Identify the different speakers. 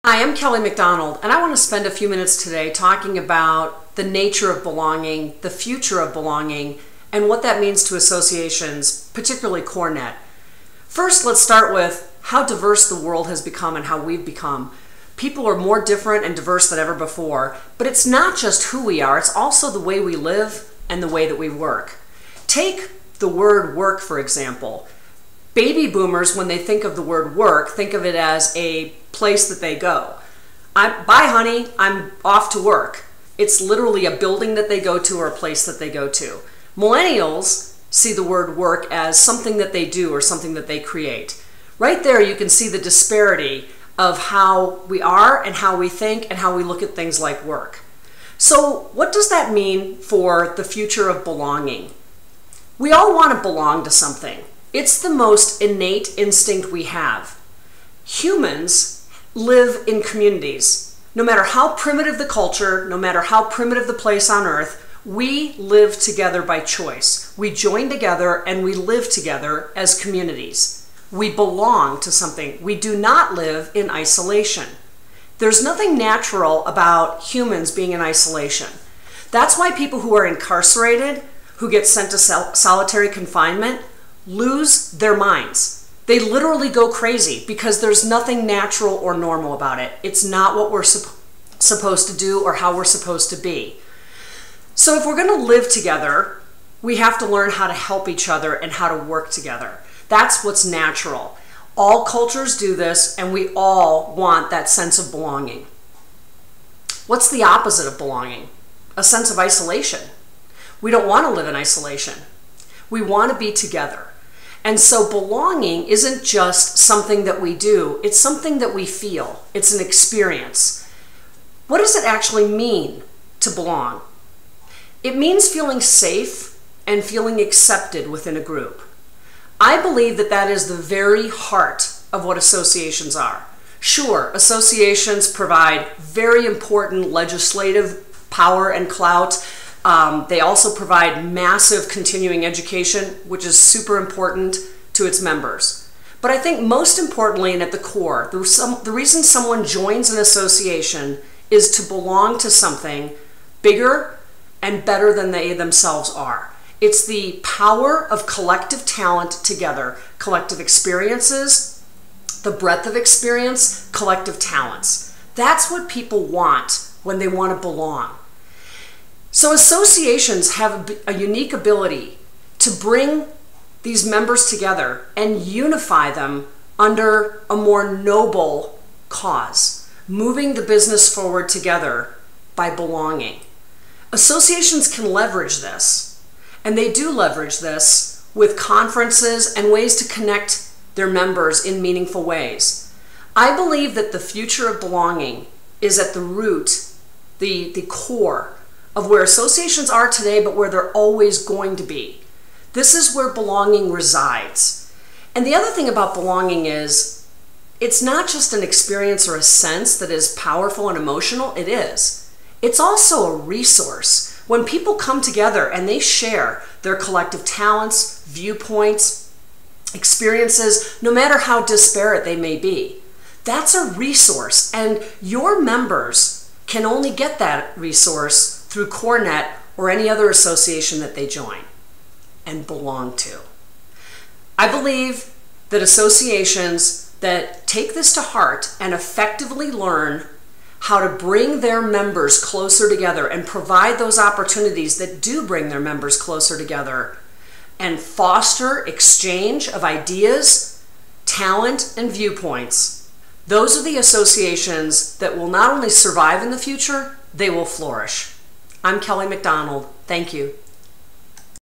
Speaker 1: Hi, I'm Kelly McDonald, and I want to spend a few minutes today talking about the nature of belonging, the future of belonging, and what that means to associations, particularly CoreNet. First, let's start with how diverse the world has become and how we've become. People are more different and diverse than ever before, but it's not just who we are, it's also the way we live and the way that we work. Take the word work, for example. Baby boomers, when they think of the word work, think of it as a place that they go. Bye, honey, I'm off to work. It's literally a building that they go to or a place that they go to. Millennials see the word work as something that they do or something that they create. Right there you can see the disparity of how we are and how we think and how we look at things like work. So what does that mean for the future of belonging? We all want to belong to something. It's the most innate instinct we have. Humans live in communities. No matter how primitive the culture, no matter how primitive the place on earth, we live together by choice. We join together and we live together as communities. We belong to something. We do not live in isolation. There's nothing natural about humans being in isolation. That's why people who are incarcerated, who get sent to solitary confinement, lose their minds. They literally go crazy because there's nothing natural or normal about it. It's not what we're supposed to do or how we're supposed to be. So if we're going to live together, we have to learn how to help each other and how to work together. That's what's natural. All cultures do this, and we all want that sense of belonging. What's the opposite of belonging? A sense of isolation. We don't want to live in isolation. We want to be together. And so belonging isn't just something that we do, it's something that we feel. It's an experience. What does it actually mean to belong? It means feeling safe and feeling accepted within a group. I believe that that is the very heart of what associations are. Sure, associations provide very important legislative power and clout. They also provide massive continuing education, which is super important to its members. But I think most importantly and at the core, the reason someone joins an association is to belong to something bigger and better than they themselves are. It's the power of collective talent together, collective experiences, the breadth of experience, collective talents. That's what people want when they want to belong. So associations have a unique ability to bring these members together and unify them under a more noble cause, moving the business forward together by belonging. Associations can leverage this, and they do leverage this with conferences and ways to connect their members in meaningful ways. I believe that the future of belonging is at the root, the core of where associations are today, but where they're always going to be. This is where belonging resides. And the other thing about belonging is, it's not just an experience or a sense that is powerful and emotional, it is. It's also a resource. When people come together and they share their collective talents, viewpoints, experiences, no matter how disparate they may be, that's a resource. And your members can only get that resource through CoreNet or any other association that they join and belong to. I believe that associations that take this to heart and effectively learn how to bring their members closer together and provide those opportunities that do bring their members closer together and foster exchange of ideas, talent, and viewpoints, those are the associations that will not only survive in the future, they will flourish. I'm Kelly McDonald. Thank you.